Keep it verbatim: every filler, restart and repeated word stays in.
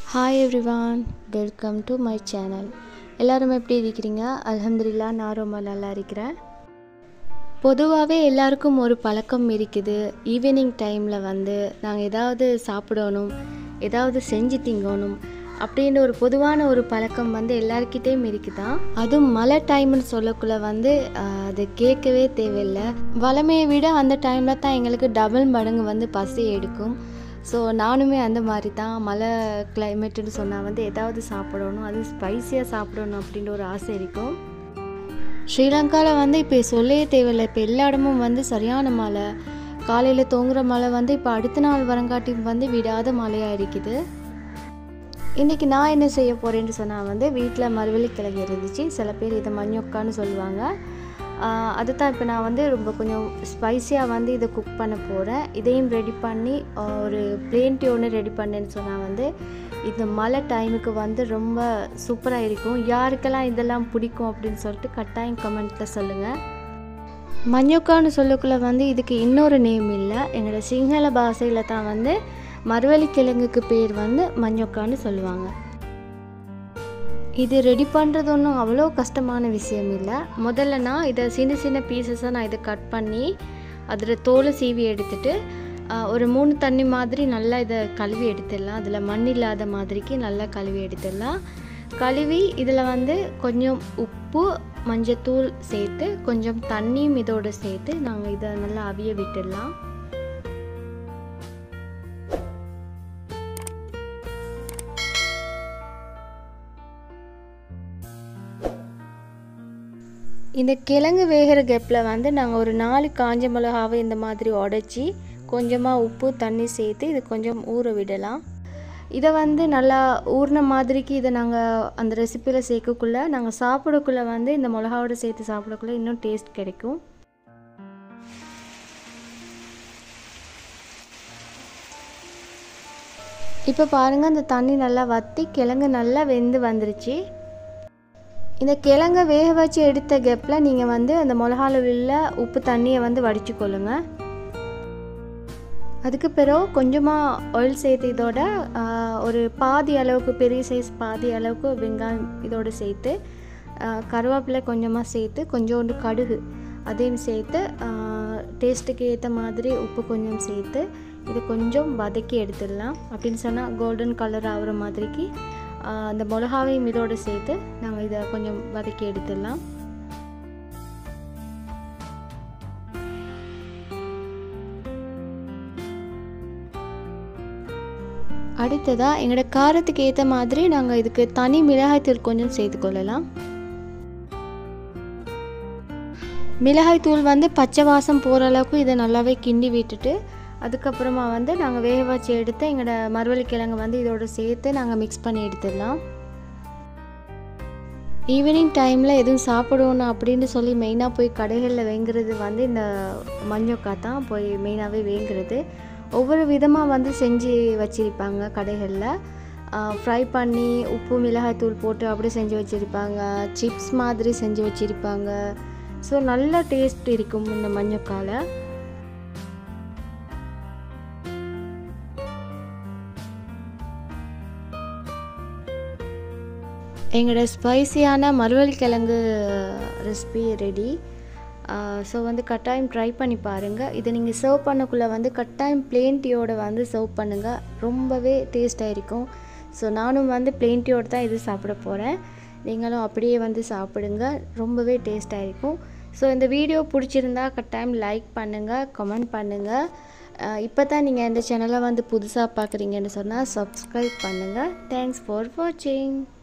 Hi everyone, welcome to my channel. எல்லாரும் எப்படி இருக்கீங்க? அல்ஹம்துலில்லாஹ் நான் ரொம்ப நல்லா இருக்கேன். பொதுவாவே எல்லாருக்கும் ஒரு பழக்கம் இருக்குது. ஈவினிங் டைம்ல வந்து நாங்க ஏதாவது சாப்பிடணும், ஏதாவது செஞ்சு திங்கணும் அப்படின்ற ஒரு பொதுவான ஒரு பழக்கம் வந்து எல்லார்கிட்டயும் இருக்குதான். அதுவும் மழை டைம்னு சொல்லக்குள்ள வந்து அது கேட்கவே தேவையில்லை. வளமையை விட அந்த டைம்ல தான் எங்களுக்கு டபுள் மடங்கு வந்து பசி எடுக்கும். ஸோ நானுமே அந்த மாதிரி தான் மழை கிளைமேட்டுன்னு சொன்னால் வந்து ஏதாவது சாப்பிடணும், அது ஸ்பைஸியாக சாப்பிடணும் அப்படின்ற ஒரு ஆசை இருக்கும். ஸ்ரீலங்காவில் வந்து இப்போ சொல்லவே தேவையில்லை, இப்போ எல்லா இடமும் வந்து சரியான மழை. காலையில் தூங்குற மழை வந்து இப்போ அடுத்த நாள் வரங்காட்டி வந்து விடாத மழையாக இருக்குது. இன்றைக்கி நான் என்ன செய்ய போகிறேன்னு சொன்னால் வந்து வீட்டில் மரவள்ளிக்கிழங்கு இருந்துச்சு. சில பேர் இதை மஞ்சொக்கான்னு சொல்லுவாங்க. அது தான் இப்போ நான் வந்து ரொம்ப கொஞ்சம் ஸ்பைஸியாக வந்து இதை குக் பண்ண போகிறேன். இதையும் ரெடி பண்ணி ஒரு பிளேன்ட்டி ஒன்று ரெடி பண்ணேன்னு சொன்னால் வந்து இந்த மழை டைமுக்கு வந்து ரொம்ப சூப்பராக இருக்கும். யாருக்கெல்லாம் இதெல்லாம் பிடிக்கும் அப்படின்னு சொல்லிட்டு கட்டாயம் கமெண்ட்டில் சொல்லுங்கள். மஞ்சொக்கான்னு சொல்லக்குள்ள வந்து இதுக்கு இன்னொரு நேம் இல்லை. எங்களோட சிங்கள பாஷையில் தான் வந்து மரவள்ளிக்கிழங்குக்கு பேர் வந்து மஞ்சொக்கான்னு சொல்லுவாங்க. இது ரெடி பண்ணுறது ஒன்றும் அவ்வளோ கஷ்டமான விஷயம் இல்லை. முதல்ல நான் இதை சின்ன சின்ன பீசஸாக நான் இதை கட் பண்ணி அதில் தோலை சீவி எடுத்துட்டு ஒரு மூணு தண்ணி மாதிரி நல்லா இதை கழுவி எடுத்துடலாம். அதில் மண் இல்லாத மாதிரிக்கு நல்லா கழுவி எடுத்துடலாம். கழுவி இதில் வந்து கொஞ்சம் உப்பு, மஞ்சத்தூள் சேர்த்து கொஞ்சம் தண்ணியும் இதோடு சேர்த்து நாங்கள் இதை நல்லா அவிய விட்டுடலாம். இந்த கிழங்கு வேகிற கேப்பில் வந்து நாங்கள் ஒரு நாலு காஞ்ச மிளகாவை இந்த மாதிரி உடச்சி கொஞ்சமாக உப்பு தண்ணி சேர்த்து இது கொஞ்சம் ஊற விடலாம். இதை வந்து நல்லா ஊறின மாதிரிக்கு இதை நாங்கள் அந்த ரெசிப்பியில் சேர்க்கக்குள்ளே நாங்கள் சாப்பிடக்குள்ளே வந்து இந்த மிளகாவோட சேர்த்து சாப்பிடக்குள்ளே இன்னும் டேஸ்ட் கிடைக்கும். இப்போ பாருங்கள், அந்த தண்ணி நல்லா வற்றி கிழங்கு நல்லா வெந்து வந்துருச்சு. இந்த கிழங்கை வேக வச்சு எடுத்த கேப்பில் நீங்கள் வந்து அந்த மிளகாவில் உள்ள உப்பு தண்ணியை வந்து வடித்து கொள்ளுங்க. அதுக்கு பிறகு கொஞ்சமாக ஆயில் சேர்த்து இதோட ஒரு பாதி அளவுக்கு, பெரிய சைஸ் பாதி அளவுக்கு வெங்காயம் இதோடு சேர்த்து கருவேப்பிலை கொஞ்சமாக சேர்த்து கொஞ்சோண்டு கடுகு அதையும் சேர்த்து டேஸ்ட்டுக்கு ஏற்ற மாதிரி உப்பு கொஞ்சம் சேர்த்து இது கொஞ்சம் வதக்கி எடுத்துடலாம். அப்படின்னு சொன்னால் கோல்டன் கலர் ஆகிற மாதிரிக்கு அந்த மிளகாவையும் இதோடு சேர்த்து நாங்கள் இதை கொஞ்சம் வதக்கி எடுத்துடலாம். அடுத்ததாக எங்களோட காரத்துக்கு ஏற்ற மாதிரி நாங்கள் இதுக்கு தனி மிளகாய்த்தூள் கொஞ்சம் சேர்த்துக்கொள்ளலாம். மிளகாய்த்தூள் வந்து பச்சை வாசம் போகிற அளவுக்கு இதை நல்லாவே கிண்டி விட்டுட்டு அதுக்கப்புறமா வந்து நாங்கள் வேக வச்சு எடுத்து எங்களோட மரவள்ளிக்கிழங்கு வந்து இதோடு சேர்த்து நாங்கள் மிக்ஸ் பண்ணி எடுத்துடலாம். ஈவினிங் டைமில் எதுவும் சாப்பிடணும் அப்படின்னு சொல்லி மெயினாக போய் கடைகளில் வேங்குறது வந்து இந்த மஞ்சொக்கா தான் போய் மெயினாகவே வேங்குறது. ஒவ்வொரு விதமாக வந்து செஞ்சு வச்சுருப்பாங்க கடைகளில். ஃப்ரை பண்ணி உப்பு மிளகாய் தூள் போட்டு அப்படி செஞ்சு வச்சுருப்பாங்க. சிப்ஸ் மாதிரி செஞ்சு வச்சுருப்பாங்க. ஸோ நல்ல டேஸ்ட் இருக்கும் இந்த மஞ்சொக்காவில். எங்களோட ஸ்பைஸியான மரவள்ளிக்கிழங்கு ரெசிபி ரெடி. ஸோ வந்து கட்டாயம் ட்ரை பண்ணி பாருங்கள். இதை நீங்கள் சர்வ் பண்ணக்குள்ளே வந்து கட்டாயம் பிளேன்ட்டியோடு வந்து சர்வ் பண்ணுங்கள், ரொம்பவே டேஸ்ட்டாக இருக்கும். ஸோ நானும் வந்து பிளேன்ட்டியோடு தான் இது சாப்பிட போகிறேன். நீங்களும் அப்படியே வந்து சாப்பிடுங்க, ரொம்பவே டேஸ்ட்டாக இருக்கும். ஸோ இந்த வீடியோ பிடிச்சிருந்தா கட்டாயம் லைக் பண்ணுங்கள், கமெண்ட் பண்ணுங்கள். இப்போ தான் நீங்கள் இந்த சேனலை வந்து புதுசாக பார்க்குறீங்கன்னு சொன்னால் சப்ஸ்கிரைப் பண்ணுங்கள். தேங்க்ஸ் ஃபார் வாட்சிங்.